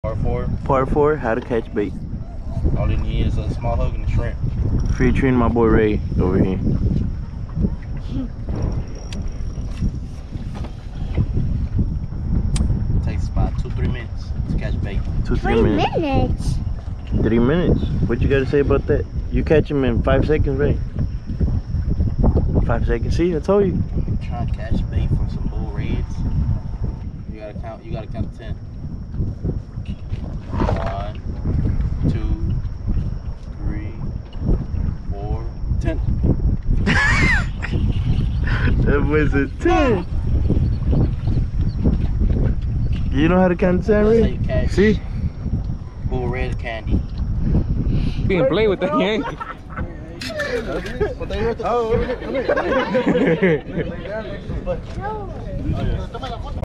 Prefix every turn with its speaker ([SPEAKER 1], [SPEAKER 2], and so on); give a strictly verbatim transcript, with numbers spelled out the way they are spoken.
[SPEAKER 1] Part four.
[SPEAKER 2] Part four, how to catch bait.
[SPEAKER 1] All you need is a small hook and a shrimp.
[SPEAKER 2] Featuring my boy Ray over here.
[SPEAKER 1] It takes about two, three minutes to catch bait.
[SPEAKER 2] Two, three,
[SPEAKER 3] Three
[SPEAKER 2] minutes.
[SPEAKER 3] minutes.
[SPEAKER 2] Three minutes. What you gotta say about that? You catch him in five seconds, Ray. Five seconds. See, I told you.
[SPEAKER 1] Trying to catch bait from some bull reds. You gotta count. You gotta count to ten. One, two, three, four, ten.
[SPEAKER 2] That was a ten. You know how to count to ten,
[SPEAKER 1] That's how
[SPEAKER 2] Ray?
[SPEAKER 1] you catch
[SPEAKER 2] See?
[SPEAKER 1] bull red candy.
[SPEAKER 4] You can't play with that, yank.
[SPEAKER 3] No.